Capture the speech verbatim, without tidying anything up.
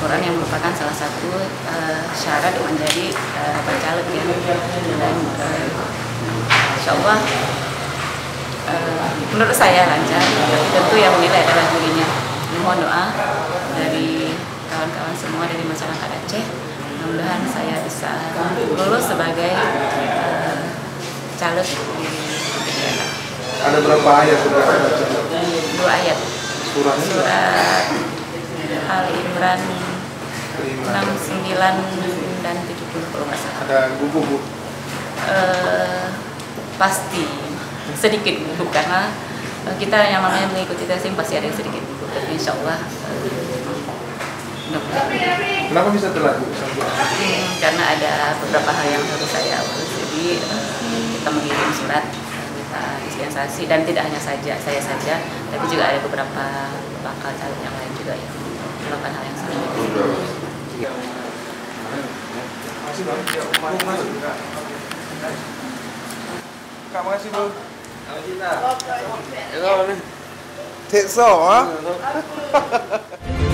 Al-Quran yang merupakan salah satu uh, syarat menjadi uh, bacalek ya. Dan uh, insya Allah uh, menurut saya lancar, tapi tentu yang menilai adalah dirinya. Mohon doa dari kawan-kawan semua dari masyarakat Aceh, mudah-mudahan saya bisa lulus sebagai uh, caleg di daerah. Ada berapa ayat sudah baca? Dua ayat. Surat Surat Ali Imran enam, sembilan, dan tujuh puluh kalau nggak salah. Ada buku bu? Uh, pasti sedikit buku karena kita yang namanya mengikuti testing pasti ada yang sedikit buku, tapi insya Allah uh, kenapa bisa telat bu? Hmm, karena ada beberapa hal yang harus saya urus, jadi uh, kita mengirim surat, kita dispensasi, dan tidak hanya saja saya saja, tapi juga ada beberapa bakal caleg yang lain juga yang melakukan hal yang sama. Makasih bang. Kak, makasih bu. Thế sao á?